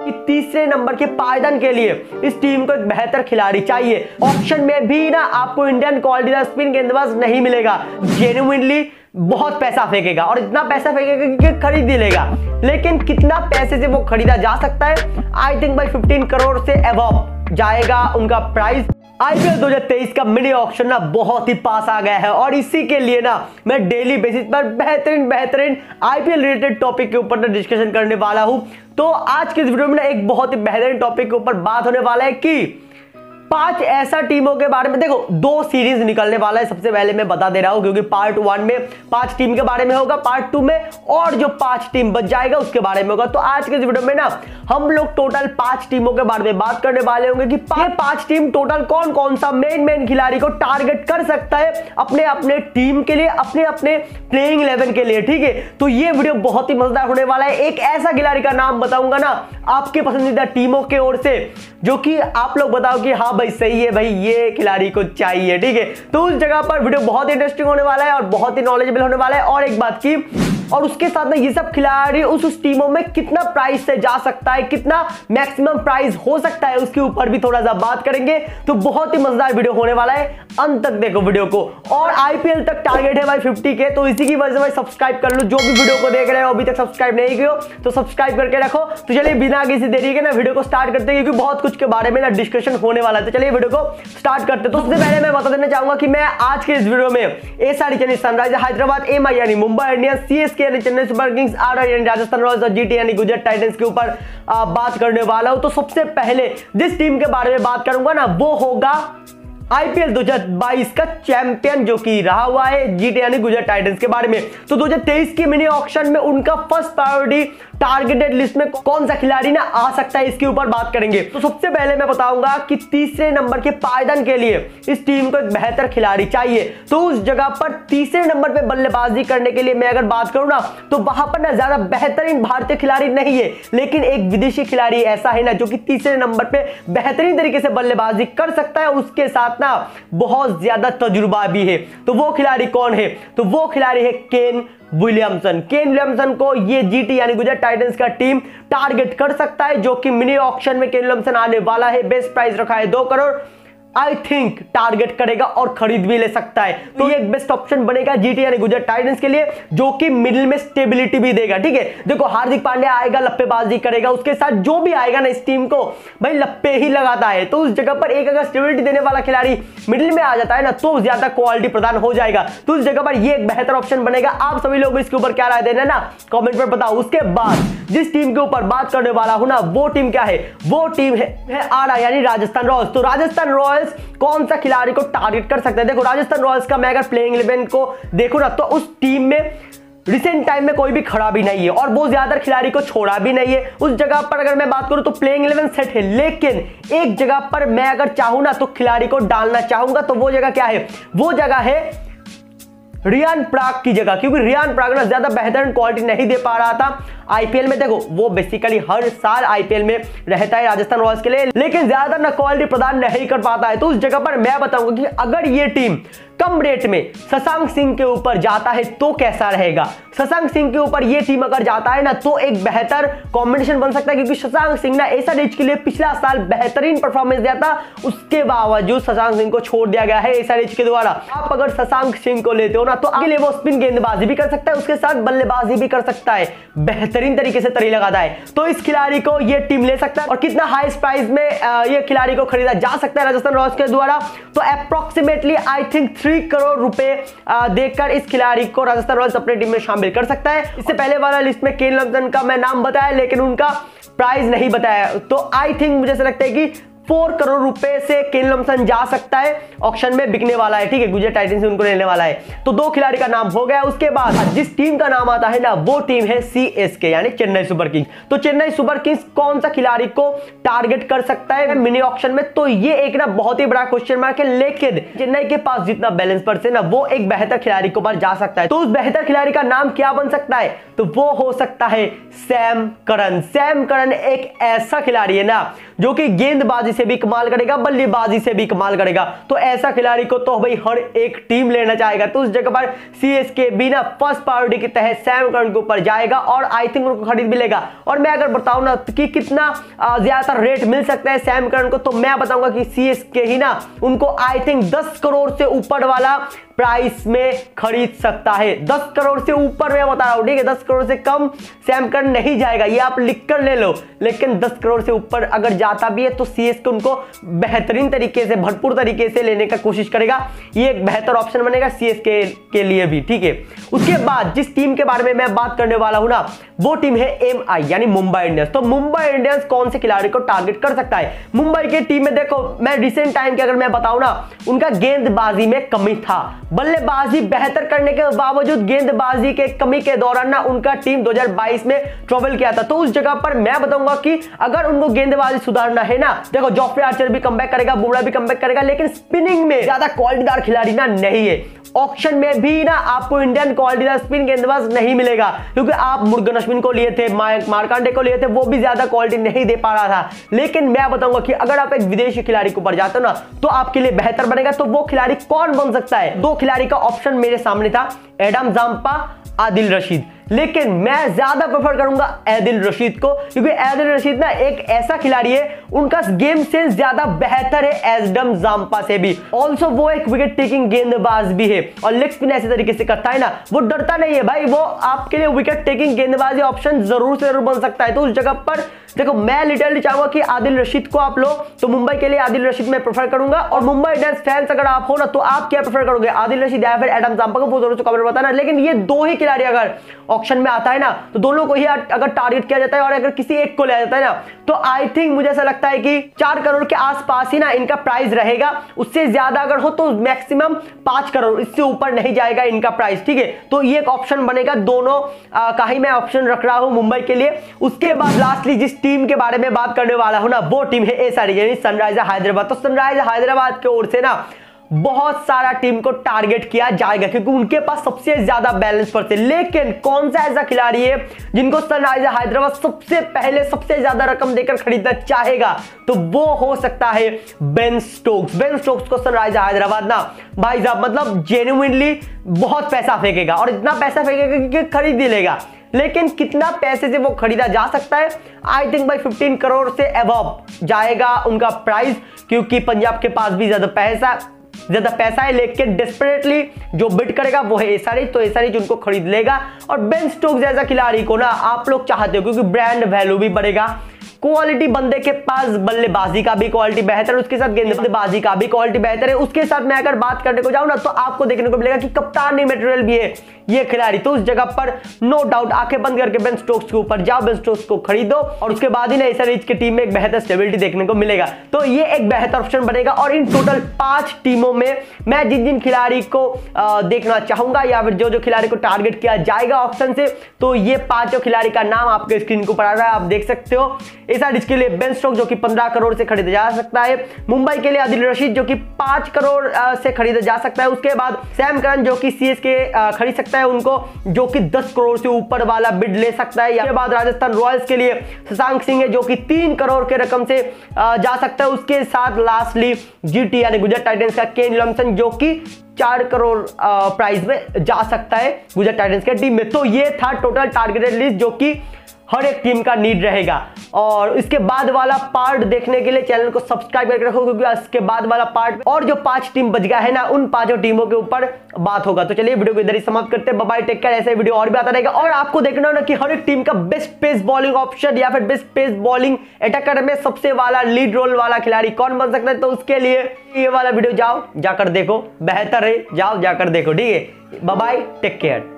कि तीसरे नंबर के पायदान के लिए इस टीम को एक बेहतर खिलाड़ी चाहिए। ऑप्शन में भी ना आपको इंडियन क्वालिटी का स्पिन गेंदबाज नहीं मिलेगा, जेन्युइनली बहुत पैसा फेंकेगा और इतना पैसा फेंकेगा कि खरीद ही लेगा। लेकिन कितना पैसे से वो खरीदा जा सकता है? आई थिंक भाई 15 करोड़ से अबव जाएगा उनका प्राइस। आईपीएल 2023 का मिनी ऑक्शन ना बहुत ही पास आ गया है और इसी के लिए ना मैं डेली बेसिस पर बेहतरीन आईपीएल रिलेटेड टॉपिक के ऊपर ना डिस्कशन करने वाला हूं। तो आज के इस वीडियो में ना एक बहुत ही बेहतरीन टॉपिक के ऊपर बात होने वाला है कि 5 ऐसा टीमों के बारे में। देखो 2 सीरीज निकलने वाला है, सबसे पहले मैं बता दे रहा हूं, क्योंकि पार्ट 1 में 5 टीम के बारे में होगा, पार्ट 2 में और जो 5 टीम बच जाएगा उसके बारे में होगा। तो आज के इस वीडियो में ना हम लोग टोटल 5 टीमों के बारे में बात करने वाले होंगे कि ये 5 टीम टोटल कौन कौन सा मेन खिलाड़ी को टारगेट कर सकता है अपने टीम के लिए, अपने प्लेइंग 11 के लिए। ठीक है, तो ये वीडियो बहुत ही मजेदार होने वाला है। एक ऐसा खिलाड़ी का नाम बताऊंगा ना आपके पसंदीदा टीमों की ओर से, जो कि आप लोग बताओ कि हाँ भाई सही है, भाई ये खिलाड़ी को चाहिए। ठीक है, तो उस जगह पर वीडियो बहुत इंटरेस्टिंग होने वाला है और बहुत ही नॉलेजेबल होने वाला है। और एक बात की, और उसके साथ में ये सब खिलाड़ी उस टीमों में कितना प्राइस से जा सकता है, कितना मैक्सिमम प्राइस हो सकता है, उसके ऊपर भी थोड़ा सा बात करेंगे। तो बहुत ही मजेदार वीडियो होने वाला है, अंत तक देखो वीडियो को। और आईपीएल तक टारगेट है भाई 50 के, तो इसी की वजह से भाई सब्सक्राइब कर लो। जो भी वीडियो को देख रहे हो अभी तक सब्सक्राइब नहीं किया तो सब्सक्राइब करके रखो। तो चलिए बिना किसी देरी के ना वीडियो को स्टार्ट करते हैं, क्योंकि बहुत कुछ के बारे में ना डिस्कशन होने वाला है। तो चलिए वीडियो को स्टार्ट करते हैं। तो सबसे पहले मैं बता देना चाहूंगा कि मैं आज के इस वीडियो में एसआरएच यानी सनराइजर हैदराबाद, एमआई यानी मुंबई इंडियंस, सीएसके यानी चेन्नई सुपर किंग्स, आरआर यानी राजस्थान रॉयल्स और जीटी यानी गुजरात टाइटंस के ऊपर बात करने वाला हूं। तो सबसे पहले जिस टीम के बारे में बात करूंगा ना वो होगा आईपीएल 2022 का चैंपियन जो कि रहा हुआ है जीटी यानी गुजरात टाइटंस के बारे में। तो 2023 की मिनी ऑक्शन में उनका फर्स्ट प्रायोरिटी टारगेटेड लिस्ट में कौन सा खिलाड़ी ना आ सकता है, इसके ऊपर बात करेंगे। तो सबसे पहले मैं बताऊंगा कि तीसरे नंबर के पायदान के लिए इस टीम को एक बेहतर खिलाड़ी चाहिए। तो उस जगह पर तीसरे नंबर पे बल्लेबाजी करने के लिए मैं अगर बात करूं ना तो वहां पर ना ज्यादा बेहतरीन भारतीय खिलाड़ी नहीं है, लेकिन एक विदेशी खिलाड़ी ऐसा है ना जो कि तीसरे नंबर पे बेहतरीन तरीके से बल्लेबाजी कर सकता है, उसके साथ ना बहुत ज्यादा तजुर्बा भी है। तो वो खिलाड़ी कौन है? तो वो खिलाड़ी है केन विलियमसन। केन विलियमसन को ये जीटी यानी गुजरात टाइटंस का टीम टारगेट कर सकता है, जो कि मिनी ऑक्शन में केन विलियमसन आने वाला है। बेस्ट प्राइस रखा है 2 करोड़। आई थिंक टारगेट करेगा और खरीद भी ले सकता है। तो ये एक बेस्ट ऑप्शन बनेगा जीटी यानी गुजरात टाइटंस के लिए, जो कि मिडिल में स्टेबिलिटी भी देगा। ठीक है, देखो हार्दिक पांड्या आएगा, लप्पेबाजी करेगा, उसके साथ जो भी आएगा ना इस टीम को भाई लप्पे ही लगाता है। तो उस जगह पर एक अगर स्टेबिलिटी देने वाला खिलाड़ी मिडिल में आ जाता है ना तो ज्यादा क्वालिटी प्रदान हो जाएगा। तो उस जगह पर ये एक बेहतर ऑप्शन बनेगा। आप सभी लोग इसके ऊपर क्या राय देना ना कमेंट पर बताओ। उसके बाद जिस टीम के ऊपर बात करने वाला हूं ना वो टीम क्या है? वो टीम है आरआर यानी राजस्थान रॉयल्स। तो राजस्थान रॉयल्स कौन सा खिलाड़ी को टारगेट कर सकते हैं? देखो राजस्थान रॉयल्स का मैं अगर प्लेइंग 11 को देखूं ना तो उस टीम में रिसेंट टाइम में कोई भी खड़ा भी नहीं है और वो ज्यादातर खिलाड़ी को छोड़ा भी नहीं है। उस जगह पर अगर मैं बात करूं तो प्लेइंग 11 सेट है, लेकिन एक जगह पर मैं अगर चाहूं ना तो खिलाड़ी को डालना चाहूंगा। तो वो जगह क्या है? वो जगह है रियान पराग की जगह, क्योंकि रियान पराग ना ज्यादा बेहतरीन क्वालिटी नहीं दे पा रहा था आईपीएल में। देखो वो बेसिकली हर साल आईपीएल में रहता है राजस्थान रॉयल्स के लिए, लेकिन ज्यादा ना क्वालिटी प्रदान नहीं कर पाता है। तो उस जगह पर मैं बताऊंगा कि अगर ये टीम कम रेट में शशांक सिंह के ऊपर जाता है तो कैसा रहेगा। शशांक सिंह के ऊपर ये टीम अगर जाता है ना तो एक बेहतर कॉम्बिनेशन बन सकता है, क्योंकि शशांक सिंह ना एसआरएच के लिए पिछला साल बेहतरीन परफॉर्मेंस दिया था, उसके बावजूद शशांक सिंह को छोड़ दिया गया है एसआरएच के द्वारा। आप अगर शशांक सिंह को लेते हो ना तो अगले वो स्पिन गेंदबाजी भी कर सकता है, उसके साथ बल्लेबाजी भी कर सकता है, बेहतरीन तरीके से तरी लगाता है। तो इस खिलाड़ी को ये टीम ले सकता है। और कितना हाई प्राइस में ये खिलाड़ी को खरीदा जा सकता है राजस्थान रॉयल्स के द्वारा? तो अप्रोक्सीमेटली आई थिंक 3 करोड़ रुपए देकर इस खिलाड़ी को राजस्थान रॉयल्स अपनी टीम में शामिल कर सकता है। इससे पहले वाला लिस्ट में केन विलियमसन का मैं नाम बताया, लेकिन उनका प्राइस नहीं बताया। तो आई थिंक मुझे ऐसा लगता है कि 4 करोड़ रुपए से केन विलियमसन जा सकता है, ऑक्शन में बिकने वाला है। ठीक है, गुजरात टाइटंस से उनको लेने वाला है। तो 2 खिलाड़ी का नाम हो गया। उसके बाद जिस टीम का नाम आता है ना वो टीम है सीएसके यानी चेन्नई सुपर किंग्स। तो चेन्नई सुपर किंग्स कौन सा खिलाड़ी को टारगेट कर सकता है मिनी ऑक्शन में? तो ये एक ना बहुत ही बड़ा क्वेश्चन मार्क है, लेकिन चेन्नई के पास जितना बैलेंस पर से ना वो एक बेहतर खिलाड़ी के ऊपर जा सकता है। तो उस बेहतर खिलाड़ी का नाम क्या बन सकता है? तो वो हो सकता है सैम करन। सैम करन एक ऐसा खिलाड़ी है ना जो कि गेंदबाजी से भी कमाल करेगा, बल्लेबाजी से भी कमाल करेगा। तो ऐसा खिलाड़ी को तो भाई हर एक टीम लेना चाहेगा। तो उस जगह पर सीएसके भी ना फर्स्ट प्रायोरिटी के तहत सैम करन के ऊपर जाएगा और आई थिंक उनको खरीद भी लेगा। और मैं अगर बताऊं ना कि कितना ज्यादा रेट मिल सकता है सैम करन को, तो मैं बताऊंगा कि सीएसके ही ना उनको आई थिंक 10 करोड़ से ऊपर वाला प्राइस में खरीद सकता है। 10 करोड़ से ऊपर मैं बता रहा हूं, ठीक है। 10 करोड़ से कम सैम करन नहीं जाएगा, ये आप लिख कर ले लो। लेकिन 10 करोड़ से ऊपर अगर जाता भी है तो सीएसके उनको बेहतरीन तरीके से, भरपूर तरीके से लेने का कोशिश करेगा। ये एक बेहतर ऑप्शन बनेगा सीएसके के लिए भी, ठीक है। उसके बाद जिस टीम के बारे में मैं बात करने वाला हूं ना, वो टीम है एमआई यानी मुंबई इंडियंस। तो मुंबई इंडियंस कौन से खिलाड़ी को टारगेट कर सकता है? मुंबई की टीम में देखो, मैं रिसेंट टाइम की अगर मैं बताऊं ना, उनका गेंदबाजी में कमी था। बल्लेबाजी बेहतर करने के बावजूद गेंदबाजी के कमी के दौरान ना उनका टीम 2022 में ट्रबल किया था। तो उस जगह पर मैं बताऊंगा कि अगर उनको गेंदबाजी सुधारना है ना, देखो जोफ्रे आर्चर भी कमबैक करेगा, बुमराह भी कमबैक करेगा, लेकिन स्पिनिंग में ज्यादा क्वालिटीदार खिलाड़ी ना नहीं है। ऑक्शन में भी ना आपको इंडियन क्वालिटीदार स्पिन गेंदबाज नहीं मिलेगा, क्योंकि आप मुर्गन अश्विन को लिए थे, मार्कंडे को लिए थे, वो भी ज्यादा क्वालिटी नहीं दे पा रहा था। लेकिन मैं बताऊंगा कि अगर आप एक विदेशी खिलाड़ी के ऊपर जाते हो ना, तो आपके लिए बेहतर बनेगा। तो वो खिलाड़ी कौन बन सकता है? दो खिलाड़ी का ऑप्शन मेरे सामने था, एडम जाम्पा, आदिल रशीद। लेकिन मैं ज्यादा प्रेफर करूंगा आदिल रशीद को, क्योंकि आदिल रशीद ना एक ऐसा खिलाड़ी है, उनका गेम सेंस ज्यादा बेहतर है एडम जाम्पा से भी। ऑल्सो वो एक विकेट टेकिंग गेंदबाज भी है और लेग स्पिन ऐसे तरीके से करता है ना, वो डरता नहीं है भाई। वो आपके लिए विकेट टेकिंग गेंदबाजी ऑप्शन जरूर से जरूर बन सकता है। तो उस जगह पर देखो, मैं लिटरली चाहूंगा कि आदिल रशीद को आप लो, तो मुंबई के लिए आदिल रशीद मैं प्रेफर करूंगा। और मुंबई इंडियंस फैंस अगर आप हो ना, तो आप क्या प्रेफर करोगे, आदिल रशीद या फिर एडम जाम्पा को? वो जरूर से कमेंट बताना। लेकिन ये दो ही खिलाड़ी अगर ऑक्शन में आता है ना, तो दोनों को ही अगर टारगेट किया जाता है और अगर किसी एक को लिया जाता है ना, तो आई थिंक मुझे ऐसा लगता है कि 4 करोड़ के आसपास ही ना इनका प्राइस रहेगा। उससे ज्यादा अगर हो तो मैक्सिमम 5 करोड़, इससे ऊपर नहीं जाएगा इनका प्राइस, ठीक है। तो ये एक ऑप्शन बनेगा, दोनों का ही मैं ऑप्शन रख रहा हूं मुंबई के लिए। उसके बाद लास्टली जिस टीम के बारे में बात करने वाला हूं ना, वो टीम है एसआरएच यानी सनराइजर हैदराबाद। तो सनराइजर हैदराबाद की ओर से ना बहुत सारा टीम को टारगेट किया जाएगा, क्योंकि उनके पास सबसे ज्यादा बैलेंस पर थे। लेकिन कौन सा ऐसा खिलाड़ी है जिनको सनराइजर हैदराबाद सबसे पहले सबसे ज्यादा रकम देकर खरीदना चाहेगा? तो वो हो सकता है बेन स्टोक्स। बेन स्टोक्स को सनराइजर हैदराबाद ना भाई साहब मतलब जेन्युइनली बहुत पैसा फेंकेगा, और इतना पैसा फेंकेगा कि खरीद ही लेगा। लेकिन कितना पैसे से वो खरीदा जा सकता है? आई थिंक भाई 15 करोड़ से अबव जाएगा उनका प्राइस, क्योंकि पंजाब के पास भी ज्यादा पैसा है। लेकिन डेस्परेटली जो बिड करेगा वो है एसआरएच, तो एसआरएच उनको खरीद लेगा। और बेन स्टोक्स जैसा खिलाड़ी को ना आप लोग चाहते हो, क्योंकि ब्रांड वैल्यू भी बढ़ेगा। क्वालिटी बंदे के पास बल्लेबाजी का भी क्वालिटी बेहतर है, उसके साथ गेंदबाजी का भी क्वालिटी बेहतर है। उसके साथ मैं अगर बात करने को जाऊं ना, तो आपको देखने को मिलेगा कि कप्तानी मटेरियल भी है ये खिलाड़ी। तो उस जगह पर नो डाउट आंखें बंद करके बेन स्टोक्स के ऊपर जाओ, बेन स्टोक्स को खरीदो, और उसके बाद ही ना एसआरएच की टीम में एक बेहतर स्टेबिलिटी देखने को मिलेगा। तो ये एक बेहतर ऑप्शन बनेगा। और इन टोटल 5 टीमों में मैं जिन खिलाड़ी को देखना चाहूंगा, या फिर जो खिलाड़ी को टारगेट किया जाएगा ऑप्शन से, तो ये 5 खिलाड़ी का नाम आपके स्क्रीन को ऊपर आ रहा है, आप देख सकते हो। एसआरएच के लिए बेन स्टोक्स जो कि 15 करोड़ से खरीदा जा सकता है। मुंबई के लिए आदिल रशीद जो कि 5 करोड़ से खरीदा जा सकता है। उसके बाद सैम करन जो कि सीएसके खरीद सकता है उनको, जो कि 10 करोड़ से ऊपर वाला बिड ले सकता है। उसके बाद राजस्थान रॉयल्स के लिए शशांक सिंह है जो कि 3 करोड़ के रकम से जा सकता है। उसके साथ लास्टली जीटी यानी गुजरात टाइटंस का केन विलियमसन जो कि 4 करोड़ प्राइस में जा सकता है गुजरात टाइटंस के टीम में। तो ये था टोटल टारगेटेड लिस्ट जो कि हर एक टीम का नीड रहेगा। और इसके बाद वाला पार्ट देखने के लिए चैनल को सब्सक्राइब करके रखो, क्योंकि इसके बाद वाला पार्ट और जो 5 टीम बच गया है ना, उन 5 टीमों के ऊपर बात होगा। तो चलिए वीडियो को इधर ही समाप्त करते हैं। Bye bye, take care. ऐसे वीडियो और भी आता रहेगा। और आपको देखना होगा कि हर एक टीम का बेस्ट पेस बॉलिंग ऑप्शन या फिर बेस्ट पेस बॉलिंग अटैकर में सबसे वाला लीड रोल वाला खिलाड़ी कौन बन सकता है, तो उसके लिए ये वाला वीडियो जाकर देखो, बेहतर है, जाकर देखो, ठीक है। Bye bye, take care.